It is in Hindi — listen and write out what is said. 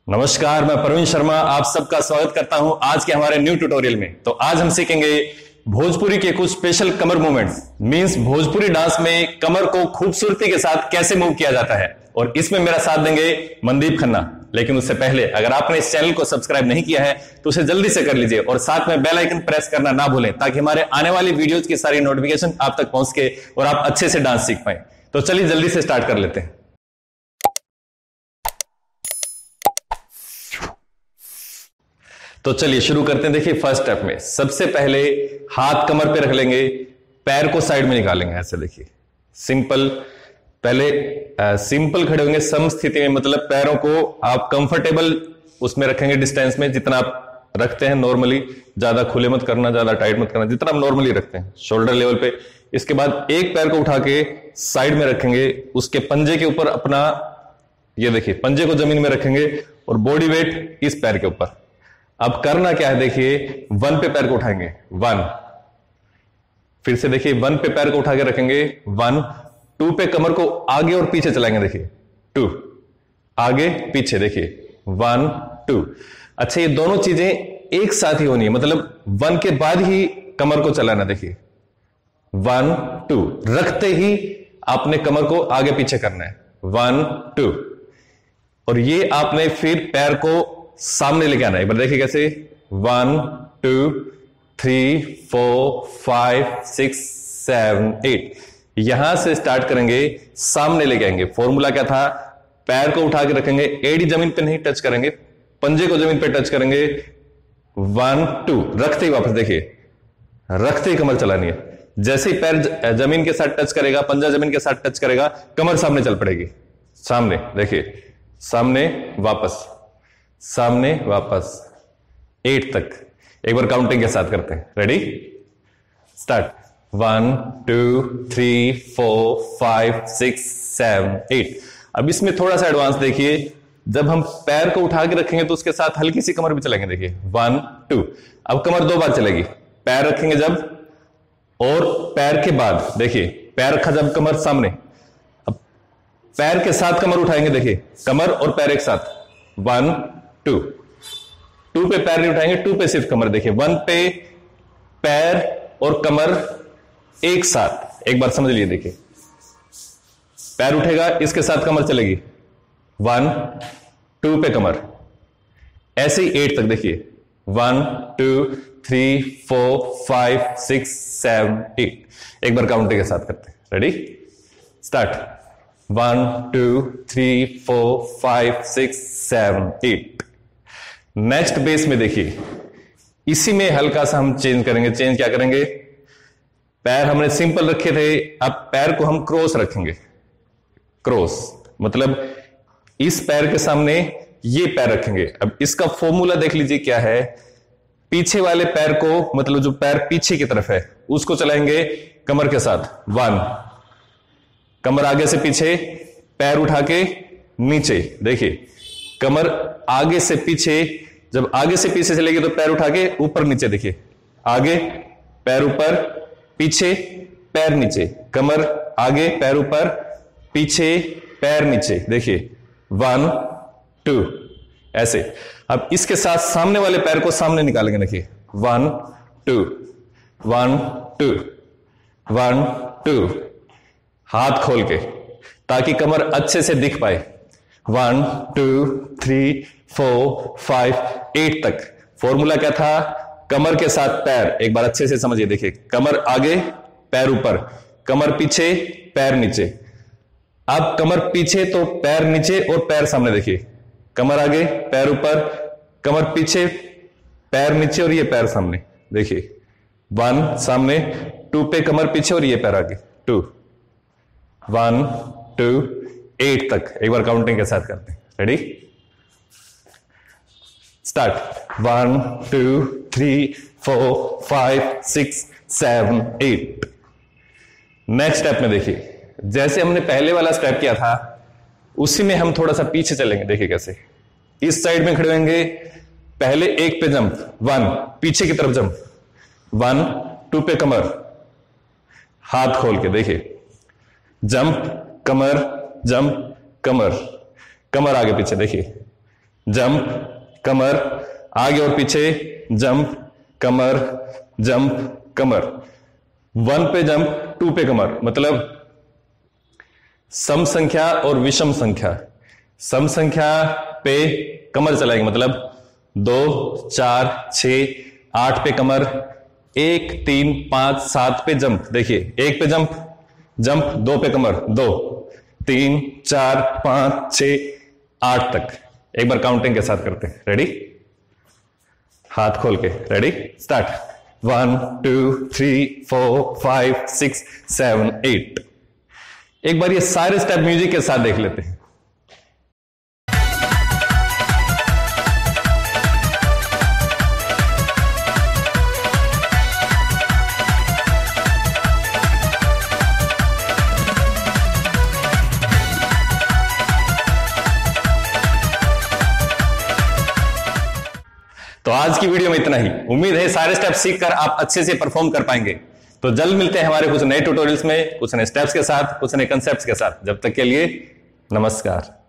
नमस्कार, मैं प्रवीण शर्मा आप सबका स्वागत करता हूं आज के हमारे न्यू ट्यूटोरियल में। तो आज हम सीखेंगे भोजपुरी के कुछ स्पेशल कमर मूवमेंट्स, मींस भोजपुरी डांस में कमर को खूबसूरती के साथ कैसे मूव किया जाता है। और इसमें मेरा साथ देंगे मनदीप खन्ना। लेकिन उससे पहले अगर आपने इस चैनल को सब्सक्राइब नहीं किया है तो उसे जल्दी से कर लीजिए और साथ में बेल आइकन प्रेस करना ना भूलें, ताकि हमारे आने वाली वीडियोज की सारी नोटिफिकेशन आप तक पहुंच के और आप अच्छे से डांस सीख पाए। तो चलिए जल्दी से स्टार्ट कर लेते हैं। तो चलिए शुरू करते हैं। देखिए फर्स्ट स्टेप में सबसे पहले हाथ कमर पे रख लेंगे, पैर को साइड में निकालेंगे ऐसे। देखिए सिंपल, पहले सिंपल खड़े होंगे सम स्थिति में, मतलब पैरों को आप कंफर्टेबल उसमें रखेंगे डिस्टेंस में, जितना आप रखते हैं नॉर्मली। ज्यादा खुले मत करना, ज्यादा टाइट मत करना, जितना आप नॉर्मली रखते हैं शोल्डर लेवल पे। इसके बाद एक पैर को उठा के साइड में रखेंगे, उसके पंजे के ऊपर अपना, ये देखिए पंजे को जमीन में रखेंगे और बॉडी वेट इस पैर के ऊपर। अब करना क्या है, देखिए वन पे पैर को उठाएंगे, वन, फिर से देखिए वन पे पैर को उठा के रखेंगे, वन, टू पे कमर को आगे और पीछे चलाएंगे, देखिए टू, आगे पीछे, देखिए वन टू। अच्छा ये दोनों चीजें एक साथ ही होनी है, मतलब वन के बाद ही कमर को चलाना। देखिए वन टू, रखते ही आपने कमर को आगे पीछे करना है, वन टू। और ये आपने फिर पैर को सामने लेके आना है। एक बार देखिए कैसे, 1 2 3 4 5 6 7 8, यहां से स्टार्ट करेंगे, सामने लेके आएंगे। फॉर्मूला क्या था, पैर को उठा के रखेंगे, एड़ी जमीन पे नहीं टच करेंगे, पंजे को जमीन पे टच करेंगे, 1 2, रखते ही वापस, देखिए रखते ही कमर चलानी है। जैसे ही पैर जमीन के साथ टच करेगा, पंजा जमीन के साथ टच करेगा, कमर सामने चल पड़ेगी, सामने, देखिए सामने वापस, सामने वापस, 8 तक। एक बार काउंटिंग के साथ करते हैं, रेडी स्टार्ट, 1 2 3 4 5 6 7 8। अब इसमें थोड़ा सा एडवांस देखिए, जब हम पैर को उठा के रखेंगे तो उसके साथ हल्की सी कमर भी चलेंगे, देखिए 1 2। अब कमर दो बार चलेगी, पैर रखेंगे जब, और पैर के बाद, देखिए पैर रखा जब कमर सामने, अब पैर के साथ कमर उठाएंगे, देखिए कमर और पैर एक साथ, 1 2, 2 पे पैर नहीं उठाएंगे, 2 पे सिर्फ कमर। देखिए 1 पे पैर और कमर एक साथ, एक बार समझ लीजिए, देखिए पैर उठेगा, इसके साथ कमर चलेगी, 1 2 पे कमर, ऐसे ही 8 तक। देखिए 1 2 3 4 5 6 7 8, एक बार काउंटिंग के साथ करते हैं, रेडी स्टार्ट, 1 2 3 4 5 6 7 8। नेक्स्ट बेस में देखिए, इसी में हल्का सा हम चेंज करेंगे। चेंज क्या करेंगे, पैर हमने सिंपल रखे थे, अब पैर को हम क्रॉस रखेंगे। क्रॉस मतलब इस पैर के सामने ये पैर रखेंगे। अब इसका फॉर्मूला देख लीजिए क्या है, पीछे वाले पैर को, मतलब जो पैर पीछे की तरफ है उसको चलाएंगे कमर के साथ, 1, कमर आगे से पीछे, पैर उठा के नीचे, देखिए कमर आगे से पीछे, जब आगे से पीछे चलेगी तो पैर उठा के ऊपर नीचे, देखिए आगे पैर ऊपर, पीछे पैर नीचे, कमर आगे पैर ऊपर, पीछे पैर नीचे, देखिए 1 2, ऐसे। अब इसके साथ सामने वाले पैर को सामने निकालेंगे, देखिए 1 2 1 2 1 2, हाथ खोल के, ताकि कमर अच्छे से दिख पाए, 1 2 3 4 5 8 तक। फॉर्मूला क्या था, कमर के साथ पैर, एक बार अच्छे से समझिए, देखिए कमर आगे पैर ऊपर, कमर पीछे पैर नीचे। अब कमर पीछे तो पैर नीचे और पैर सामने, देखिए कमर आगे पैर ऊपर, कमर पीछे पैर नीचे और ये पैर सामने, देखिए 1 सामने, 2 पे कमर पीछे और ये पैर आगे, 2 1 2 8 तक। एक बार काउंटिंग के साथ करते हैं, रेडी स्टार्ट, 1 2 3 4 5 6 7 8। नेक्स्ट स्टेप में देखिए, जैसे हमने पहले वाला स्टेप किया था उसी में हम थोड़ा सा पीछे चलेंगे। देखिए कैसे, इस साइड में खड़े होंगे, पहले एक पे जंप, 1, पीछे की तरफ जंप, 1 2 पे कमर, हाथ खोल के, देखिए जंप कमर, जंप कमर, कमर आगे पीछे, देखिए जंप कमर, आगे और पीछे जंप कमर जंप कमर। 1 पे जंप 2 पे कमर, मतलब सम संख्या और विषम संख्या। सम संख्या पे कमर चलाएंगे, मतलब 2 4 6 8 पे कमर, 1 3 5 7 पे जंप। देखिए 1 पे जंप जंप, 2 पे कमर, 2 3 4 5 6 8 तक। एक बार काउंटिंग के साथ करते हैं। रेडी? हाथ खोल के रेडी, स्टार्ट। 1 2 3 4 5 6 7 8। एक बार ये सारे स्टेप म्यूजिक के साथ देख लेते हैं। तो आज की वीडियो में इतना ही। उम्मीद है सारे स्टेप सीखकर आप अच्छे से परफॉर्म कर पाएंगे। तो जल्द मिलते हैं हमारे कुछ नए ट्यूटोरियल्स में, कुछ नए स्टेप्स के साथ, कुछ नए कंसेप्ट्स के साथ। जब तक के लिए नमस्कार।